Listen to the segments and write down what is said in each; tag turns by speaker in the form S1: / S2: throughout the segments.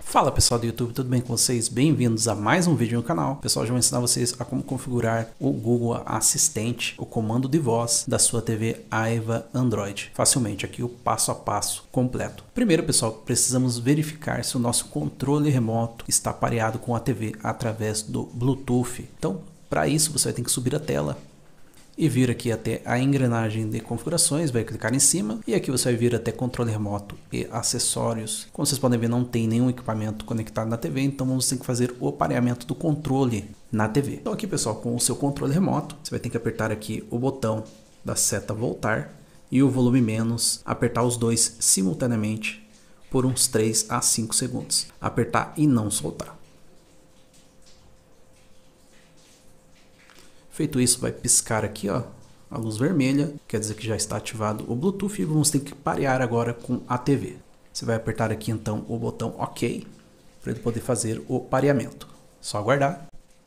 S1: Fala pessoal do YouTube, tudo bem com vocês? Bem-vindos a mais um vídeo no canal. Pessoal, já vou ensinar vocês a como configurar o Google Assistente, o comando de voz da sua TV Aiva Android. Facilmente, aqui o passo a passo completo. Primeiro pessoal, precisamos verificar se o nosso controle remoto está pareado com a TV através do Bluetooth. Então, para isso você vai ter que subir a tela e vir aqui até a engrenagem de configurações, vai clicar em cima e aqui você vai vir até controle remoto e acessórios. Como vocês podem ver, não tem nenhum equipamento conectado na TV, então vamos ter que fazer o pareamento do controle na TV. Então aqui pessoal, com o seu controle remoto, você vai ter que apertar aqui o botão da seta voltar e o volume menos, apertar os dois simultaneamente por uns 3 a 5 segundos. Apertar e não soltar. Feito isso, vai piscar aqui ó, a luz vermelha, quer dizer que já está ativado o Bluetooth e vamos ter que parear agora com a TV. Você vai apertar aqui então o botão OK para ele poder fazer o pareamento. Só aguardar.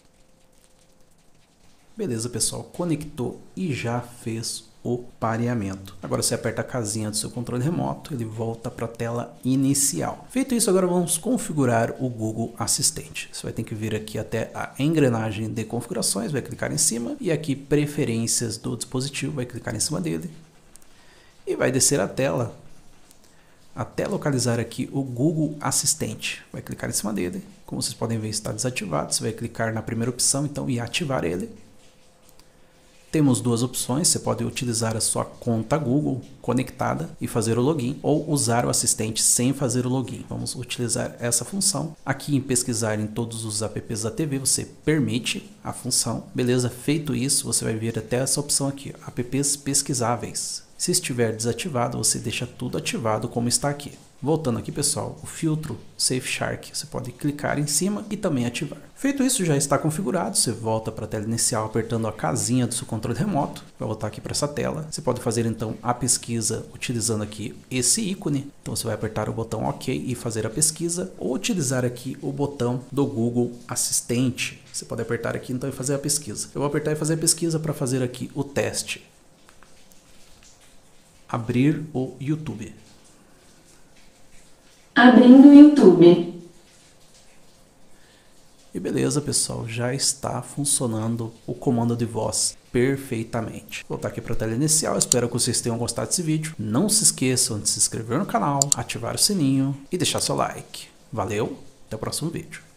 S1: Beleza pessoal, conectou e já fez o pareamento. Agora você aperta a casinha do seu controle remoto, ele volta para a tela inicial. Feito isso, agora vamos configurar o Google Assistente. Você vai ter que vir aqui até a engrenagem de configurações, vai clicar em cima e aqui preferências do dispositivo, vai clicar em cima dele e vai descer a tela até localizar aqui o Google Assistente. Vai clicar em cima dele, como vocês podem ver está desativado, você vai clicar na primeira opção então e ativar ele. Temos duas opções, você pode utilizar a sua conta Google conectada e fazer o login, ou usar o assistente sem fazer o login. Vamos utilizar essa função. Aqui em pesquisar em todos os apps da TV, você permite a função. Beleza, feito isso, você vai vir até essa opção aqui, apps pesquisáveis. Se estiver desativado, você deixa tudo ativado como está aqui. Voltando aqui pessoal, o filtro Safe Shark, você pode clicar em cima e também ativar. Feito isso, já está configurado, você volta para a tela inicial apertando a casinha do seu controle remoto, vai voltar aqui para essa tela. Você pode fazer então a pesquisa utilizando aqui esse ícone, então você vai apertar o botão OK e fazer a pesquisa, ou utilizar aqui o botão do Google Assistente. Você pode apertar aqui então e fazer a pesquisa. Eu vou apertar e fazer a pesquisa para fazer aqui o teste. Abrir o YouTube.
S2: Abrindo o YouTube.
S1: E beleza pessoal, já está funcionando o comando de voz perfeitamente. Vou voltar aqui para a tela inicial, espero que vocês tenham gostado desse vídeo. Não se esqueçam de se inscrever no canal, ativar o sininho e deixar seu like. Valeu, até o próximo vídeo.